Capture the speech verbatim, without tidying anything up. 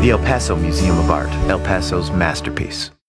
The El Paso Museum of Art, El Paso's masterpiece.